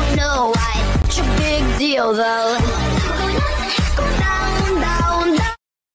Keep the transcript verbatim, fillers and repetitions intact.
know why it's such a big deal though.